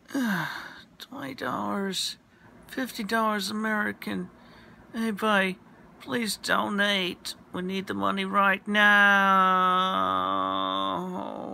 $20, $50 American. Hey, buddy, please donate. We need the money right now.